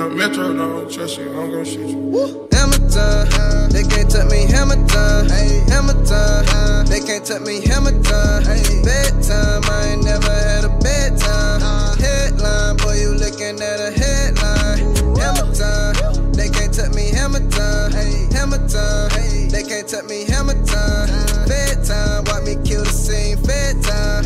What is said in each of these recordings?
Metro, don't trust you, I'm gon' shoot you. Hammer time, they can't touch me, hammer time. Hammer time, they can't touch me, hammer time. Bedtime, I ain't never had a bedtime. Headline, boy, you looking at a headline. Hammer time, they can't touch me, hammer time. Hammer time, they can't touch me, hammer time. Bedtime, watch me kill the scene. Fed time,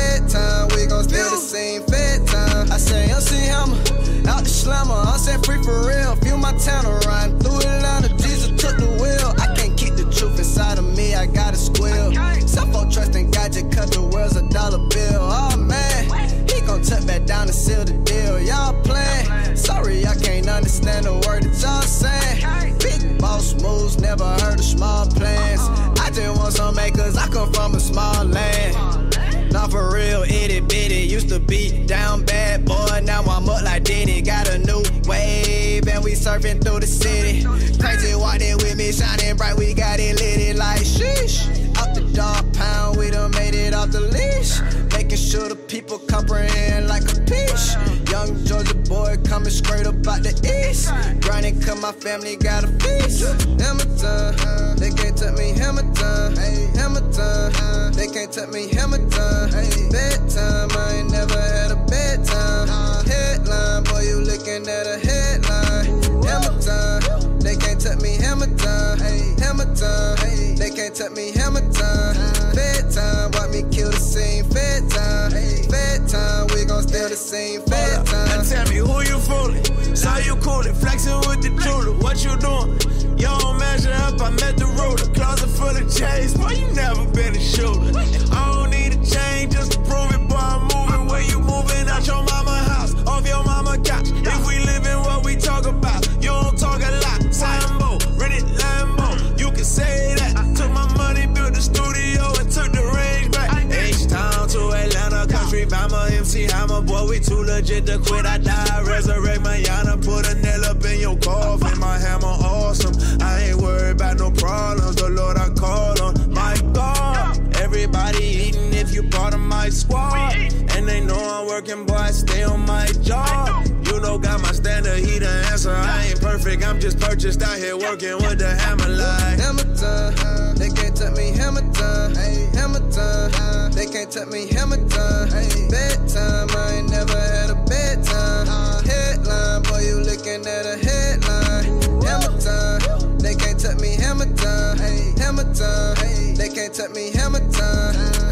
we gon' steal the scene. Fed time, I say MC Hammer, out the slammer, I'm set free for real. Feel my town riding through Atlanta, Jesus took the wheel. I can't keep the truth inside of me, I gotta squeal. Suffolk trust and gadget, cut the world's a dollar bill. Oh man, he gon' tuck back down and seal the deal. Y'all playing, sorry I can't understand the word that y'all saying. Big boss moves, never heard of small plans. I just want some acres, I come from a small land. Not for real, itty bitty, used to be down bad boy, now I'm up like Diddy. Got a new wave and we surfing through the city. Crazy walk there with me, shining bright, we got it lit like sheesh. Out the dog pound, we done made it off the leash. Making sure the people comprehend like a peach. Young Georgia boy coming straight up out the east. Grinding cause my family got a feast. Hammer time, they can't touch me, hammer time. Hammer time, they can't touch me, hammer time. Bedtime, I ain't never had a bedtime. Headline, boy, you looking at a headline. Hammer time, they can't touch me, hammer time. Hammer time, they can't touch me, hammer time. Bedtime, watch me kill the scene. Fed time, we gon' steal the scene. Fed time. Now tell me who you fooling? Saw you coolin', flexing with the jeweler. What you doing? You don't measure up, I met the ruler. Closet full of chains, boy, you never been a shooter. I don't need a chain just to prove it, boy, I'm moving. Where you moving out your mama house, off your mama couch. If we living what we talk about, you don't talk a lot. Sambo, rent it Lambo, you can say that. Took my money, built the studio, and took the range back. H-Town to Atlanta, country, Bama, MC Hammer. Boy, we too legit to quit, I die, resurrect my yana. Put a nail up in your coffin, my hammer awesome. I ain't worried about no problems, the Lord I call on. My God, everybody eating if you part of my squad. And they know I'm working, boy, I stay on my job. You know, got my standard, he the answer. I ain't perfect, I'm just purchased out here working with the hammer line. Hammer time, they can't touch me, hammer time. Hammer time, they can't touch me, hammer time. Bedtime, I ain't never had a bedtime. Headline, boy, you looking at a headline. Hammer time, they can't touch me, hammer time. Hammer time, they can't touch me, hammer time.